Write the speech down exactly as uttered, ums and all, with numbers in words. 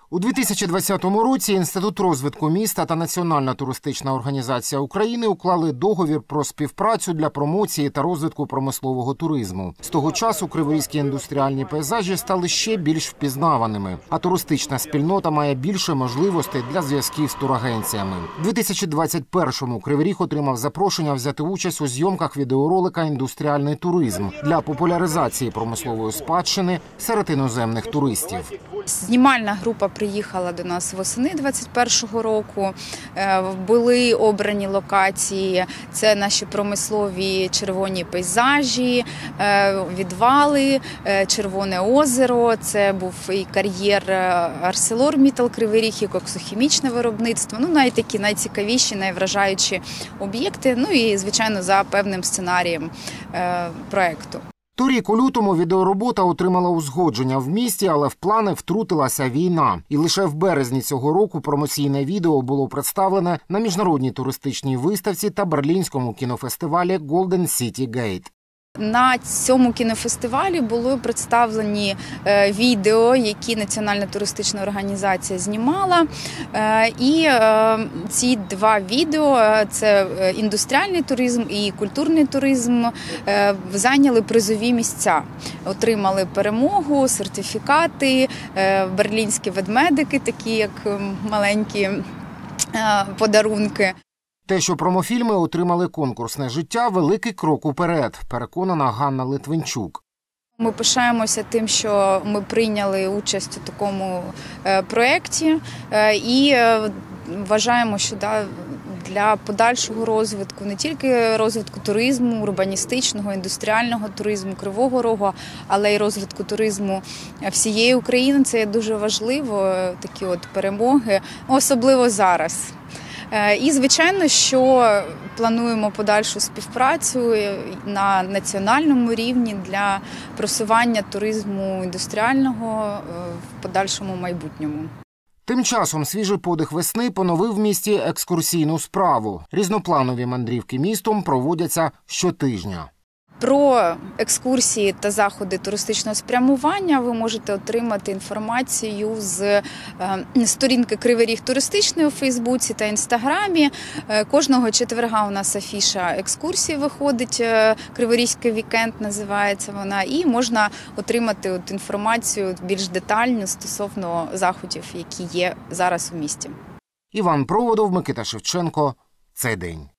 У дві тисячі двадцятому році Інститут розвитку міста та Національна туристична організація України уклали договір про співпрацю для промоції та розвитку промислового туризму. З того часу криворізькі індустріальні пейзажі стали ще більш впізнаваними, а туристична спільнота має більше можливостей для зв'язків з турагенціями. У дві тисячі двадцять першому Кривий Ріг отримав запрошення взяти участь у зйомках відеоролика «Індустріальний туризм» для популяризації промислової спадщини серед іноземних туристів. Знімальна група приїхала до нас восени двадцять першого року. Були обрані локації. Це наші промислові червоні пейзажі, відвали, Червоне озеро. Це був і кар'єр ArcelorMittal Кривий Ріг, і коксохімічне виробництво. Ну, навіть такі найцікавіші, найвражаючі об'єкти. Ну і, звичайно, за певним сценарієм проєкту. Торік у лютому відеоробота отримала узгодження в місті, але в плани втрутилася війна. І лише в березні цього року промоційне відео було представлене на міжнародній туристичній виставці та берлінському кінофестивалі Golden City Gate. На цьому кінофестивалі були представлені відео, які Національна туристична організація знімала. І ці два відео – це індустріальний туризм і культурний туризм – зайняли призові місця. Отримали перемогу, сертифікати, берлінські ведмедики, такі як маленькі подарунки. Те, що промофільми отримали конкурсне життя – великий крок уперед, переконана Ганна Литвинчук. Ми пишаємося тим, що ми прийняли участь у такому проєкті і вважаємо, що для подальшого розвитку, не тільки розвитку туризму, урбаністичного, індустріального туризму Кривого Рогу, але й розвитку туризму всієї України, це є дуже важливо, такі от перемоги, особливо зараз. І, звичайно, що плануємо подальшу співпрацю на національному рівні для просування туризму індустріального в подальшому майбутньому. Тим часом свіжий подих весни поновив в місті екскурсійну справу. Різнопланові мандрівки містом проводяться щотижня. Про екскурсії та заходи туристичного спрямування ви можете отримати інформацію з сторінки Кривий Ріг туристичної у Фейсбуці та Інстаграмі. Кожного четверга у нас афіша екскурсії виходить, Криворізький вікенд називається вона, і можна отримати от інформацію більш детальну стосовно заходів, які є зараз у місті. Іван Проводов, Микита Шевченко. Цей день.